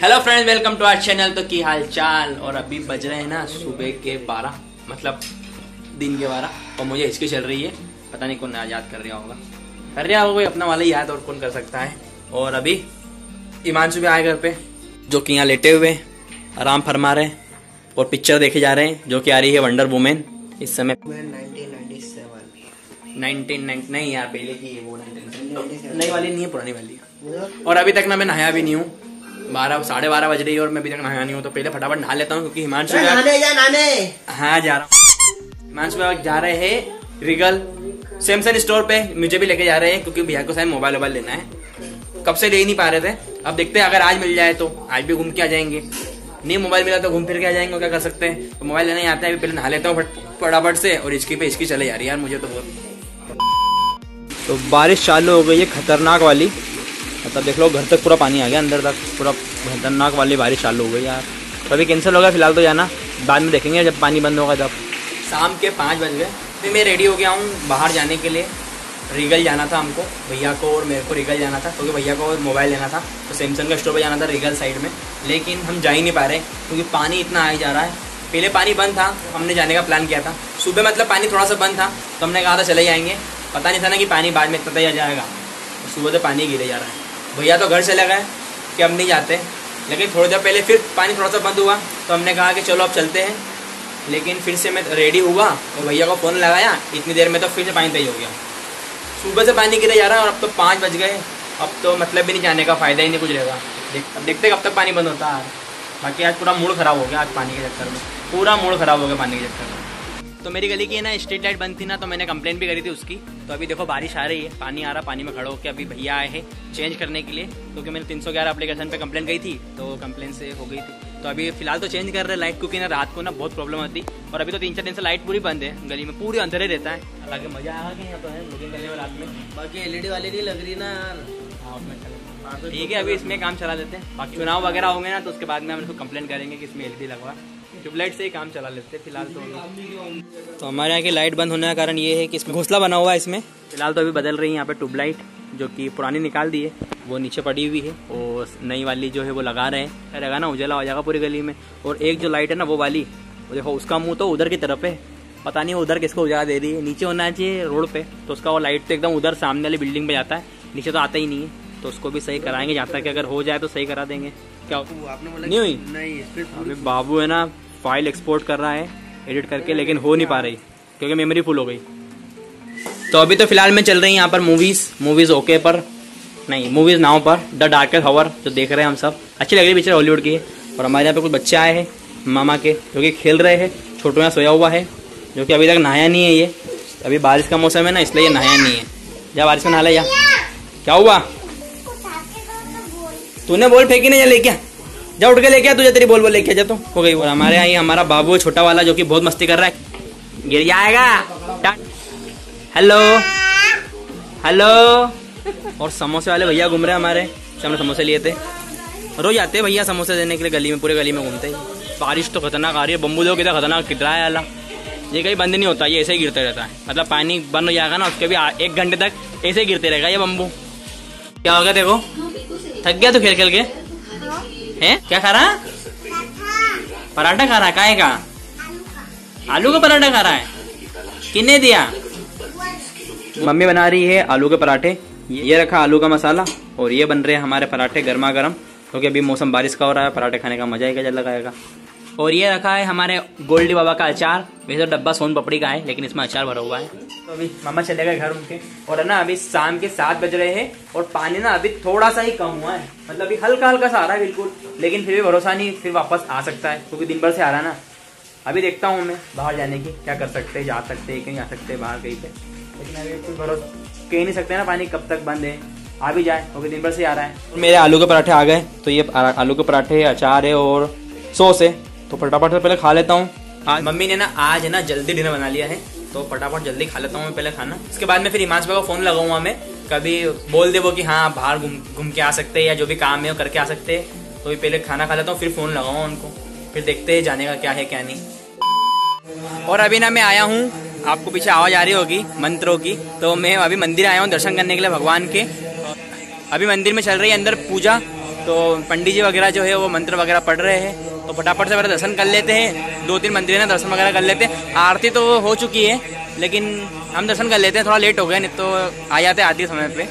Hello friends, welcome to our channel. तो की हाल चाल। और अभी बज रहे हैं ना सुबह के 12, मतलब दिन के 12, और मुझे हिचकी चल रही है। पता नहीं कौन याद कर रहा होगा, कोई अपना वाला ही याद, और कौन कर सकता है। और अभी हिमांशु भी आए घर पे, जो कि यहाँ लेटे हुए आराम फरमा रहे हैं और पिक्चर देखे जा रहे हैं, जो कि आ रही है वंडर वुमेन इस समय 1990 नहीं यार, पहले की है वो, 1997 नई वाली नहीं है, पुरानी वाली है। और अभी तक ना मैं नहाया भी नहीं हूँ, 12 बज रही है और मैं अभी तक नहाया नहीं हूँ। तो पहले फटाफट नहा लेता हूँ, क्योंकि हिमांशु नहाने हाँ जा रहा हूँ। हिमांशु जा रहे हैं रिगल सैमसंग स्टोर पे, मुझे भी लेके जा रहे हैं, क्योंकि भैया को शायद मोबाइल लेना है। कब से ले ही नहीं पा रहे थे, अब देखते हैं अगर आज मिल जाए तो आज भी घूम के आ जाएंगे, नहीं मोबाइल मिला तो घूम फिर के आ जाएंगे, क्या कर सकते हैं। तो मोबाइल लेने आता है, अभी पहले नहा लेता हूँ फटाफट से। और इसकी पे इसकी चले जा रही है यार मुझे तो बहुत। तो बारिश चालू हो गई है खतरनाक वाली, मतलब देख लो घर तक पूरा पानी आ गया, अंदर तक पूरा खतरनाक वाली बारिश चालू हो गई यार। तो अभी कैंसिल हो गया फिलहाल तो जाना, बाद में देखेंगे जब पानी बंद होगा तब। शाम के 5 बज गए, फिर मैं रेडी हो गया हूँ बाहर जाने के लिए। रीगल जाना था हमको, भैया को और मेरे को रीगल जाना था, क्योंकि भैया को मोबाइल लेना था। तो सैमसंग का स्टोर पर जाना था रीगल साइड में, लेकिन हम जा ही नहीं पा रहे क्योंकि पानी इतना आ ही जा रहा है। पहले पानी बंद था, हमने जाने का प्लान किया था सुबह, मतलब पानी थोड़ा सा बंद था, तो हमने कहा था चले जाएंगे। पता नहीं था ना कि पानी बाद में इतना ही आ जाएगा, सुबह से पानी गिरे जा रहा है। भैया तो घर चले गए कि अब नहीं जाते, लेकिन थोड़ी देर पहले फिर पानी थोड़ा सा बंद हुआ, तो हमने कहा कि चलो अब चलते हैं। लेकिन फिर से मैं रेडी हुआ और भैया को फ़ोन लगाया, इतनी देर में तो फिर से पानी तेज हो गया। सुबह से पानी गिरे जा रहा है और अब तो 5 बज गए, अब तो मतलब भी नहीं जाने का, फ़ायदा ही नहीं कुछ रहेगा। अब देखते कब तक पानी बंद होता है। बाकी आज पूरा मूड ख़राब हो गया, आज पानी के चक्कर में पूरा मूड ख़राब हो गया पानी के चक्कर में। तो मेरी गली की है ना स्ट्रीट लाइट बंद थी ना, तो मैंने कंप्लेंट भी करी थी उसकी। तो अभी देखो बारिश आ रही है, पानी आ रहा, पानी में खड़े होकर अभी भैया आए हैं चेंज करने के लिए, क्योंकि मैंने 311 एप्लीकेशन पे कंप्लेंट गई थी, तो कंप्लेन से हो गई थी। तो अभी फिलहाल तो चेंज कर रहे हैं लाइट, क्योंकि ना रात को ना बहुत प्रॉब्लम आती। और अभी तो 3-4 दिन से लाइट पूरी बंद है, गली में पूरी अंधेरे रहता है। हालांकि मजा आ गया यहाँ तो है ब्लॉगिंग करने में रात में। बाकी LED वाली नहीं लग रही ना यार। हाँ ठीक है, अभी इसमें काम चला लेते हैं। बाकी चुनाव वगैरह होंगे ना, तो उसके बाद में हम इसको कंप्लेंट करेंगे कि इसमें LED लगवा, ट्यूबलाइट से ही काम चला लेते हैं फिलहाल तो हमारे यहाँ की लाइट बंद होने का कारण ये है कि इसमें घोंसला बना हुआ है इसमें। फिलहाल तो अभी बदल रही है यहाँ पे ट्यूबलाइट, जो कि पुरानी निकाल दी है, वो नीचे पड़ी हुई है, और नई वाली जो है वो लगा रहे हैं। रहेगा ना उजाला हो जाएगा पूरी गली में। और एक जो लाइट है ना वो वाली, वो देखो उसका मुँह तो उधर की तरफ है, पता नहीं उधर किसको उजाला दे रही है। नीचे होना चाहिए रोड पे, तो उसका वो लाइट तो एकदम उधर सामने वाली बिल्डिंग पे जाता है, नीचे तो आता ही नहीं है। तो उसको भी सही कराएंगे, जहाँ तक अगर हो जाए तो सही करा देंगे। क्या आपने बोला नहीं हुई? नहीं, अभी बाबू है ना फाइल एक्सपोर्ट कर रहा है एडिट करके, लेकिन हो नहीं पा रही क्योंकि मेमोरी फुल हो गई। तो अभी तो फिलहाल में चल रही है यहाँ पर मूवीज ओके पर नहीं, मूवीज नाउ पर द डार्केस्ट हावर जो देख रहे हैं हम सब, अच्छी लग रही पिक्चर, हॉलीवुड की है। और हमारे यहाँ पे कुछ बच्चे आए हैं मामा के, जो कि खेल रहे हैं। छोटू यहाँ सोया हुआ है, जो कि अभी तक नहाया नहीं है। ये अभी बारिश का मौसम है ना, इसलिए ये नहाया नहीं है। जा बारिश में नहा ले जा। क्या हुआ? तूने बॉल फेंकी नहीं, जा लेके जा, उठ के लेके आ, तुझे तेरी बॉल लेके जा तो हो गई। और हमारे यहाँ हमारा बाबू छोटा वाला, जो कि बहुत मस्ती कर रहा है, गिर जाएगा। Hello hello. और समोसे वाले भैया घूम रहे हैं हमारे, हमने समोसे लिए थे, रोज आते हैं भैया समोसे देने के लिए गली में, पूरे गली में घूमते हैं। बारिश तो खतरनाक आ रही है, बम्बू दो कितना खतरनाक गिर रहा है अल्लाह। ये कहीं बंद नहीं होता, ये ऐसे ही गिरते रहता है, मतलब पानी बंद हो जाएगा ना उसके भी 1 घंटे तक ऐसे ही गिरते रहेगा ये बम्बू। क्या हो गया देखो, थक गया तो खेल खेल के हैं? क्या खा रहा? पराठा खा रहा है, काहे का? आलू का पराठा खा रहा है, किसने दिया? मम्मी बना रही है आलू के पराठे। ये रखा आलू का मसाला, और ये बन रहे हैं हमारे पराठे गर्मा गर्म, क्योंकि अभी मौसम बारिश का हो रहा है, पराठे खाने का मजा ही क्या लगाएगा। और ये रखा है हमारे गोल्डी बाबा का अचार, वैसे डब्बा सोन पपड़ी का है, लेकिन इसमें अचार भरा हुआ है। तो अभी मामा चले गए घर उनके, और है ना अभी शाम के 7 बज रहे हैं, और पानी ना अभी थोड़ा सा ही कम हुआ है, मतलब अभी हल्का हल्का सा आ रहा है बिल्कुल, लेकिन फिर भी भरोसा नहीं, फिर वापस आ सकता है, क्योंकि दिन भर से आ रहा है ना। अभी देखता हूँ मैं बाहर जाने की, क्या कर सकते हैं, जा सकते हैं कहीं, आ सकते हैं बाहर कहीं पे, लेकिन अभी कुछ भरोसा कह नहीं सकते ना, पानी कब तक बंद है, आ भी जाए, क्योंकि दिन भर से आ रहा है। और मेरे आलू के पराठे आ गए, तो ये आलू के पराठे अचार है और सॉस है, तो फटाफट से पहले खा लेता हूँ। आज मम्मी ने ना आज है ना जल्दी डिनर बना लिया है, तो फटाफट जल्दी खा लेता हूँ मैं पहले खाना। उसके बाद में फिर हिमांशु भाई को फोन लगाऊंगा मैं, कभी बोल दे वो कि हाँ बाहर घूम के आ सकते हैं, या जो भी काम है वो करके आ सकते हैं। तो भी पहले खाना खा लेता हूँ, फिर फोन लगाऊंगा उनको, फिर देखते हैं जाने का क्या है क्या नहीं। और अभी ना मैं आया हूँ, आपको पीछे आवाज आ रही होगी मंत्रों की, तो मैं अभी मंदिर आया हूँ दर्शन करने के लिए भगवान के। अभी मंदिर में चल रही है अंदर पूजा, तो पंडित जी वगैरह जो है वो मंत्र वगैरह पढ़ रहे हैं, तो फटाफट से मेरा दर्शन कर लेते हैं। 2-3 मंदिर हैं, दर्शन वगैरह कर लेते हैं। आरती तो हो चुकी है, लेकिन हम दर्शन कर लेते हैं, थोड़ा लेट हो गया, नहीं तो आ जाते आरती समय पे।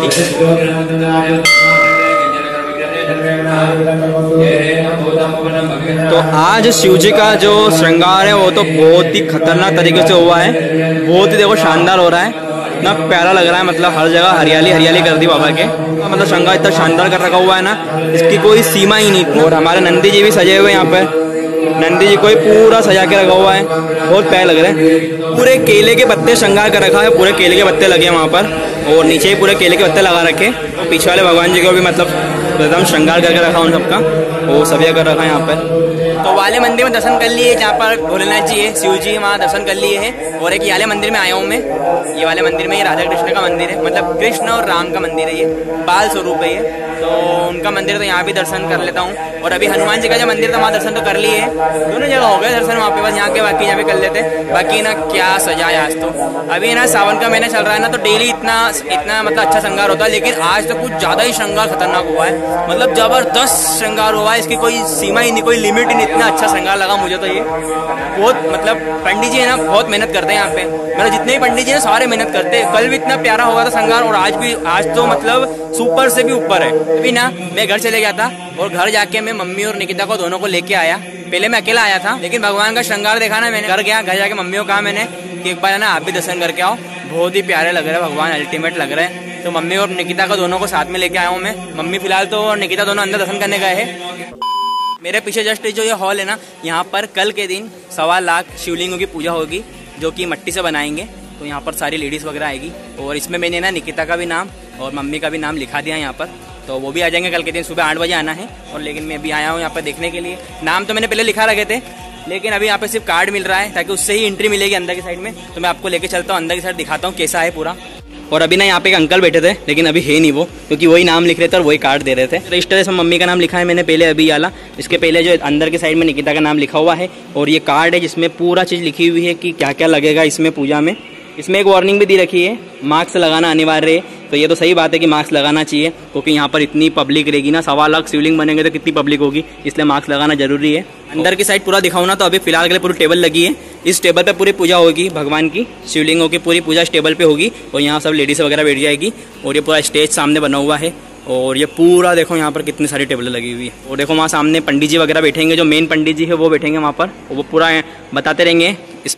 तो आज शिव जी का जो श्रृंगार है वो तो बहुत ही खतरनाक तरीके से हुआ है, बहुत ही देखो शानदार हो रहा है, इतना प्यारा लग रहा है। मतलब हर जगह हरियाली हरियाली कर दी बाबा के, मतलब श्रृंगार इतना शानदार कर रखा हुआ है ना, इसकी कोई सीमा ही नहीं। और हमारे नंदी जी भी सजे हुए यहाँ पे, नंदी जी को ही पूरा सजा के रखा हुआ है, बहुत प्यारे लग रहे हैं। पूरे केले के पत्ते श्रृंगार कर रखा है, पूरे केले के पत्ते लगे हैं वहाँ पर, और नीचे ही पूरे केले के पत्ते लगा रखे। और पीछे वाले भगवान जी को भी मतलब एकदम श्रृंगार करके रखा उन सबका, वो सभी कर रखा है यहाँ पर। तो वाले मंदिर में दर्शन कर लिए, जहाँ पर भोलेनाथ जी है, शिव जी वहाँ दर्शन कर लिए हैं। और एक ये वाले मंदिर में आया हूँ मैं, ये वाले मंदिर में, ये राधा कृष्ण का मंदिर है, मतलब कृष्ण और राम का मंदिर है, ये बाल स्वरूप है ये, तो उनका मंदिर तो यहाँ भी दर्शन कर लेता हूँ। और अभी हनुमान जी का जो मंदिर था वहाँ दर्शन तो कर लिए है, दोनों जगह हो गए दर्शन वहाँ पे, बस यहाँ के बाकी यहाँ पे कर लेते। बाकी ना क्या सजा है आज तो, अभी ना सावन का महीना चल रहा है ना, तो डेली इतना मतलब अच्छा श्रृंगार होता है, लेकिन आज तो कुछ ज्यादा ही श्रृंगार खतरनाक हुआ है, मतलब जबरदस्त श्रृंगार हुआ है, इसकी कोई सीमा ही नहीं, कोई लिमिट ही नहीं, इतना अच्छा श्रृंगार लगा मुझे तो ये बहुत। मतलब पंडित जी है ना बहुत मेहनत करते हैं यहाँ पे, मतलब जितने भी पंडित जी हैं सारे मेहनत करते हैं। कल भी इतना प्यारा हुआ था श्रृंगार, और आज तो मतलब सुपर से भी ऊपर है। अभी ना मैं घर चले गया था, और घर जाके मैं मम्मी और निकिता को दोनों को लेके आया। पहले मैं अकेला आया था, लेकिन भगवान का श्रृंगार देखा ना मैंने, घर गया, घर जाके मम्मी को कहा मैंने कि एक बार ना आप भी दर्शन करके आओ, बहुत ही प्यारे लग रहे हैं भगवान, अल्टीमेट लग रहे हैं। तो मम्मी और निकिता को दोनों को साथ में लेके आया हूँ मैं। मम्मी फिलहाल तो और निकिता दोनों अंदर दर्शन करने गए हैं। मेरे पीछे जस्ट जो ये हॉल है ना, यहाँ पर कल के दिन 1.25 लाख शिवलिंगों की पूजा होगी, जो कि मिट्टी से बनाएंगे। तो यहाँ पर सारी लेडीज़ वगैरह आएगी, और इसमें मैंने ना निकिता का भी नाम और मम्मी का भी नाम लिखा दिया यहाँ पर, तो वो भी आ जाएंगे कल के दिन। सुबह 8 बजे आना है, और लेकिन मैं अभी आया हूँ यहाँ पर देखने के लिए। नाम तो मैंने पहले लिखा रखे थे, लेकिन अभी यहाँ पे सिर्फ कार्ड मिल रहा है, ताकि उससे ही एंट्री मिलेगी अंदर की साइड में। तो मैं आपको लेके चलता हूँ अंदर की साइड, दिखाता हूँ कैसा है पूरा। और अभी ना यहाँ पे एक अंकल बैठे थे, लेकिन अभी है नहीं वो, क्योंकि वही नाम लिख रहे थे और वही कार्ड दे रहे थे। रजिस्टर से मम्मी का नाम लिखा है मैंने पहले अभी आला, इसके पहले जो अंदर की साइड में निकिता का नाम लिखा हुआ है, और ये कार्ड है जिसमें पूरा चीज़ लिखी हुई है कि क्या क्या लगेगा इसमें पूजा में। इसमें एक वार्निंग भी दी रखी है, मास्क लगाना अनिवार्य है। तो ये तो सही बात है कि मास्क लगाना चाहिए, क्योंकि यहाँ पर इतनी पब्लिक रहेगी ना, 1.25 लाख शिवलिंग बनेंगे तो कितनी पब्लिक होगी, इसलिए मास्क लगाना जरूरी है। अंदर की साइड पूरा दिखाऊँ ना, तो अभी फिलहाल के लिए पूरी टेबल लगी है, इस टेबल पे पूरी पूजा होगी भगवान की, शिवलिंगों की पूरी पूजा इस टेबल पे होगी, और यहाँ सब लेडीज वगैरह बैठ जाएगी। और ये पूरा स्टेज सामने बना हुआ है, और ये पूरा देखो यहाँ पर कितनी सारी टेबलें लगी हुई है। और देखो वहाँ सामने पंडित जी वगैरह बैठेंगे, जो मेन पंडित जी है वो बैठेंगे वहाँ पर, वो पूरा बताते रहेंगे इस।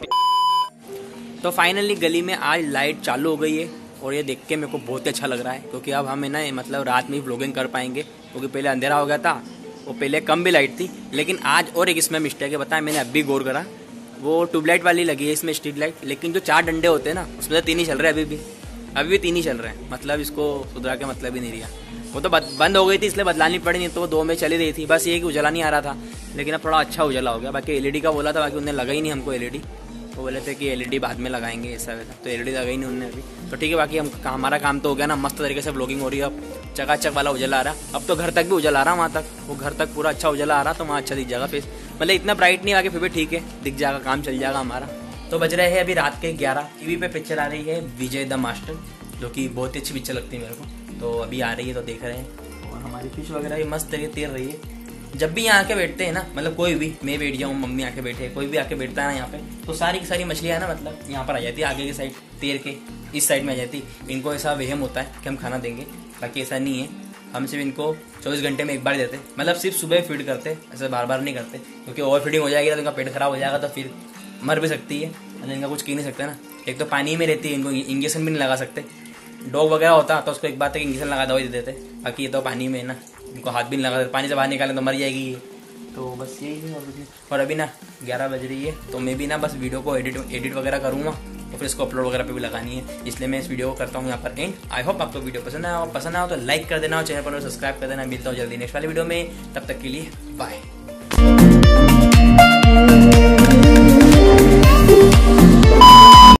तो फाइनली गली में आज लाइट चालू हो गई है, और ये देख के मेरे को बहुत अच्छा लग रहा है, क्योंकि अब हमें ना मतलब रात में ही व्लॉगिंग कर पाएंगे, क्योंकि पहले अंधेरा हो गया था, वो पहले कम भी लाइट थी। लेकिन आज और एक इसमें मिस्टेक है, बताया मैंने अभी गौर करा, वो ट्यूबलाइट वाली लगी है इसमें, स्ट्रीट लाइट, लेकिन जो 4 डंडे होते हैं ना, उसमें तो 3 ही चल रहे हैं अभी भी 3 ही चल रहे हैं। मतलब इसको सुधरा के मतलब ही नहीं रहा, वो तो बंद हो गई थी इसलिए बदलानी पड़ी, नहीं तो वो 2 में चली रही थी। बस ये कि उजला नहीं आ रहा था, लेकिन अब थोड़ा अच्छा उजला हो गया। बाकी एलईडी का बोला था, बाकी उन्हें लगा ही नहीं हमको एलईडी, वो बोले थे कि एलईडी बाद में लगाएंगे ऐसा वैसा, तो एलईडी लगाई नहीं उन्होंने अभी। तो ठीक है, बाकी हमारा काम तो हो गया ना, मस्त तरीके से व्लॉगिंग हो रही है, अब चकाचक वाला उजला आ रहा। अब तो घर तक भी उजला आ रहा, वहाँ तक वो घर तक पूरा अच्छा उजला आ रहा, तो वहाँ अच्छा दिख जाएगा फेस, मतलब इतना ब्राइट नहीं आगे, फिर भी ठीक है दिख जाएगा, काम चल जाएगा हमारा। तो बज रहे हैं अभी रात के 11। टीवी पे पिक्चर आ रही है विजय द मास्टर, जो कि बहुत ही अच्छी पिक्चर लगती है मेरे को, तो अभी आ रही है तो देख रहे हैं। और हमारी फिश वगैरह भी मस्त तरीके तैर रही है। जब भी यहाँ आके बैठते हैं ना, मतलब कोई भी, मैं बैठ जाऊँ, मम्मी आके बैठे, कोई भी आके बैठता है ना यहाँ पे, तो सारी की सारी मछलियाँ ना मतलब यहाँ पर आ जाती है, आगे की साइड तैर के इस साइड में आ जाती। इनको ऐसा वहम होता है कि हम खाना देंगे, बाकी ऐसा नहीं है। हम सिर्फ इनको 24 घंटे में एक बार देते, मतलब सिर्फ सुबह फीड करते, ऐसे बार बार नहीं करते, क्योंकि ओवर फीडिंग हो जाएगी तो इनका पेट खराब हो जाएगा, तो फिर मर भी सकती है, इनका कुछ कह नहीं सकते ना। एक तो पानी में रहती है, इनको इंजेक्शन भी नहीं लगा सकते। डॉग वगैरह होता तो उसको एक बार तक इंजेक्शन लगा दवाई दे देते, बाकी ये तो पानी में है ना, इनको हाथ भी नहीं लगा, पानी से बाहर निकालें तो मर जाएगी ये। तो बस यही है। और अभी ना 11 बज रही है, तो मैं भी ना बस वीडियो को एडिट वगैरह करूँगा, तो फिर इसको अपलोड वगैरह पे भी लगानी है, इसलिए मैं इस वीडियो को करता हूँ यहाँ पर एंड। आई होप आपको वीडियो पसंद आया हो तो लाइक कर देना, और चैनल पर सब्सक्राइब कर देना। मिलता हूँ जल्दी नेक्स्ट वाले वीडियो में, तब तक के लिए बाय।